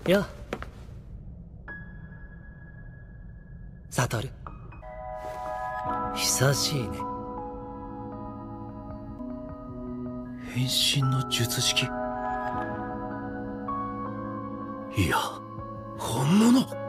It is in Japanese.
よ、サトル。久しいね。 変身の術式。いや、本物。